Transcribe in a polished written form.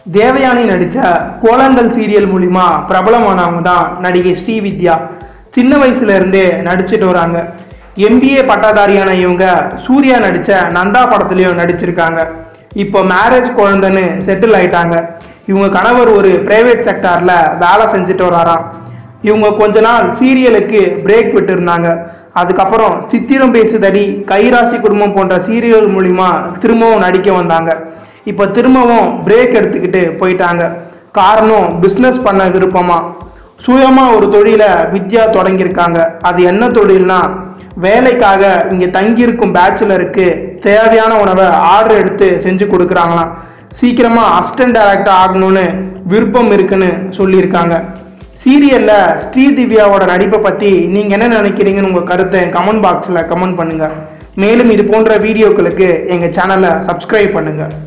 தேவயானி நடித்த கோலங்கள் சீரியல் மூலிமா பிரபலமானவங்க தான் நடிகை ஸ்ரீவித்யா. சின்ன வயசுல இருந்தே நடிச்சிட்டு வராங்க. MBA பட்டாதாரியான இவங்க சூர்யா நடித்த நந்தா படத்துலையும் நடிச்சிருக்காங்க. இப்போ மேரேஜ் குழந்தைன்னு செட்டில் ஆயிட்டாங்க. இவங்க கணவர் ஒரு பிரைவேட் செக்டார்ல வேலை செஞ்சுட்டு வராராம். இவங்க கொஞ்ச நாள் சீரியலுக்கு பிரேக் விட்டு இருந்தாங்க. அதுக்கப்புறம் சித்திரம் பேசுதடி, கைராசி குடும்பம் போன்ற சீரியல் மூலிமா திரும்பவும் நடிக்க வந்தாங்க. இப்போ திரும்பவும் பிரேக் எடுத்துக்கிட்டு போயிட்டாங்க. காரணம் பிஸ்னஸ் பண்ண விருப்பமா. சுயமா ஒரு தொழிலை வித்யா தொடங்கியிருக்காங்க. அது என்ன தொழில்னா, வேலைக்காக இங்கே தங்கியிருக்கும் பேச்சுலருக்கு தேவையான உணவை ஆர்டர் எடுத்து செஞ்சு கொடுக்குறாங்களாம். சீக்கிரமா அசிஸ்டன்ட் டைரக்டர் ஆகணும்னு விருப்பம் இருக்குன்னு சொல்லியிருக்காங்க. சீரியல்ல ஸ்ரீதிவ்யாவோட நடிப்பை பற்றி நீங்கள் என்ன நினைக்கிறீங்கன்னு உங்கள் கருத்தை கமெண்ட் பாக்ஸில் கமெண்ட் பண்ணுங்கள். மேலும் இது போன்ற வீடியோக்களுக்கு எங்கள் சேனலை சப்ஸ்கிரைப் பண்ணுங்கள்.